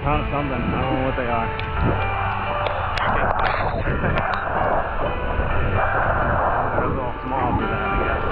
found something. I don't know what they are. They're a little small for that, I guess.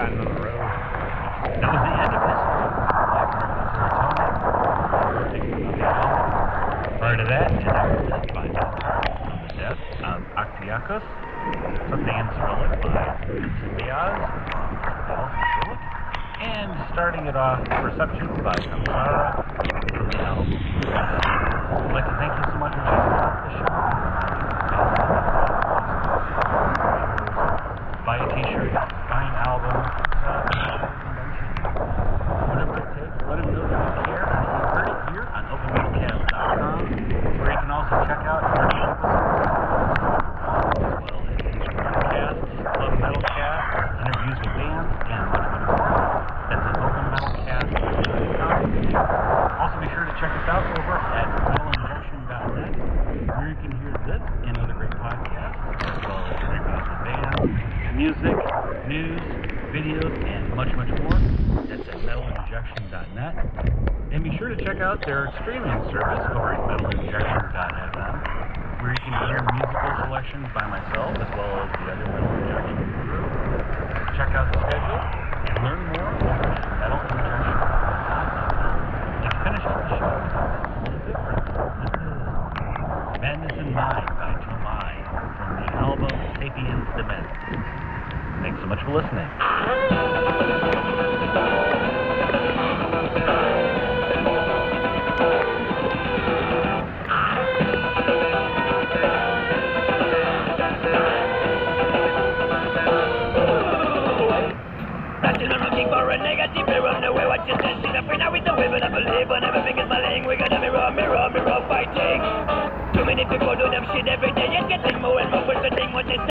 riding on the road. That was the end of this live from Serotonin. Thinking about the album. Prior to that, an exit by from the death of Actiacos. Something in Cyrillic by Vincent Diaz from Cyrillic. And starting it off, Reception by Samsara from the album. I'd like to thank you so much for checking out the show. Buy a t-shirt, buy an album, whatever it takes. Let them know that you care and that you heard it here on OpenMetalCast.com, where you can also check out our episodes, as well as podcasts, Club Metalcast, interviews with bands, and much, much more. That's at OpenMetalCast.com. Also be sure to check us out over at metalinjection.net, where you can hear this and other great podcasts, as well as interviews with bands, music, news, videos, and much, much more. That's at metalinjection.net. And be sure to check out their streaming service over at metalinjection.fm, where you can hear musical selections by myself as well as the other Metal Injection crew. Check out the schedule and learn more over at metalinjection.fm. Let's finish up the show with something a little different. This is Madness in Mind by Tomai from the album Sapiens Dement. Thanks so much for listening. Looking for a negative mirror, run away what you said. She's afraid now with the women I believe, but everything is my language. We got a mirror fighting. Too many people do them shit every day, yet getting more and more frustrating what they say.